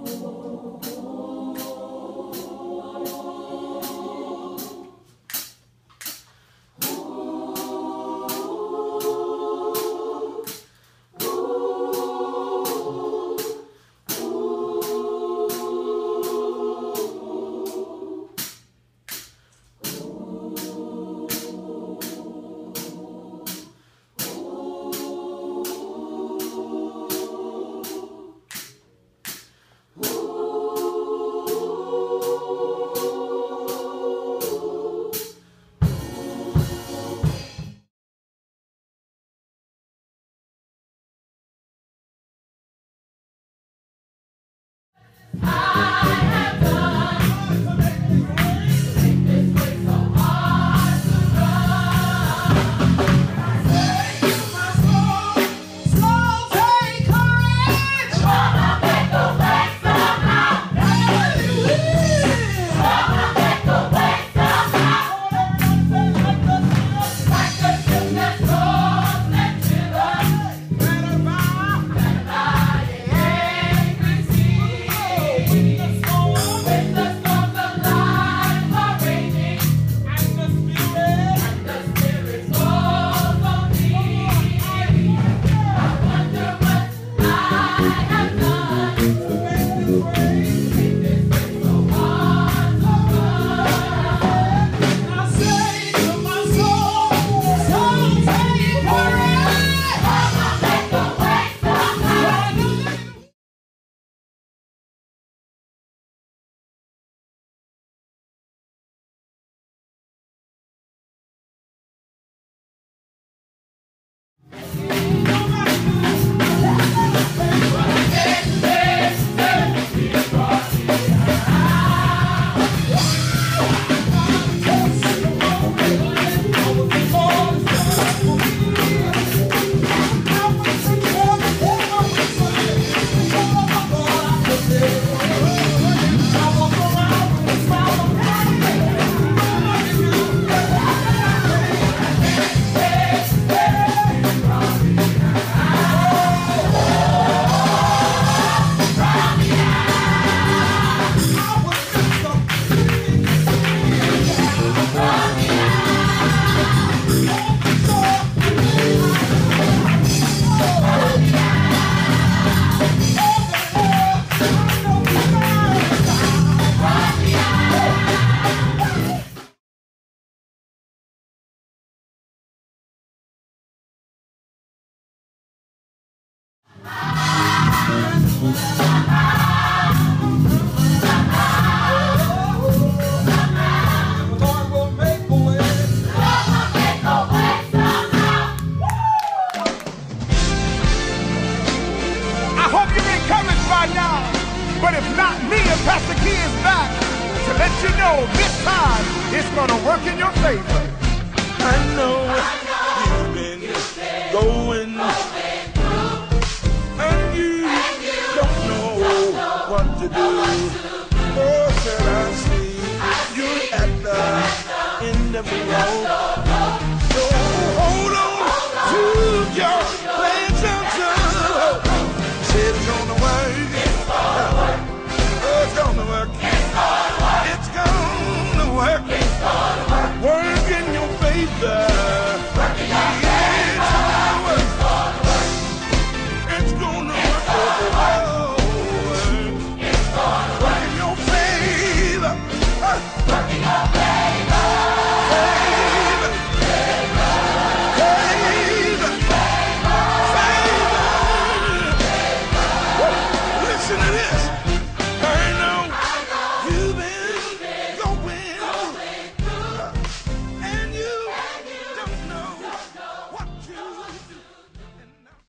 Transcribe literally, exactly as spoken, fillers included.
Pastor Key is back to let you know this time it's gonna work in your favor. I know, I know you've been, you've been going, going through, and you, and you don't, know don't know what to do. What to do. Oh, said I see, I you see at the, at the end of the road. So hold on, hold on to your plans until said it's gonna work. It's gonna work. Oh, it's gonna work. It's gonna work. It's gonna work. It's gonna work. Work in your favor.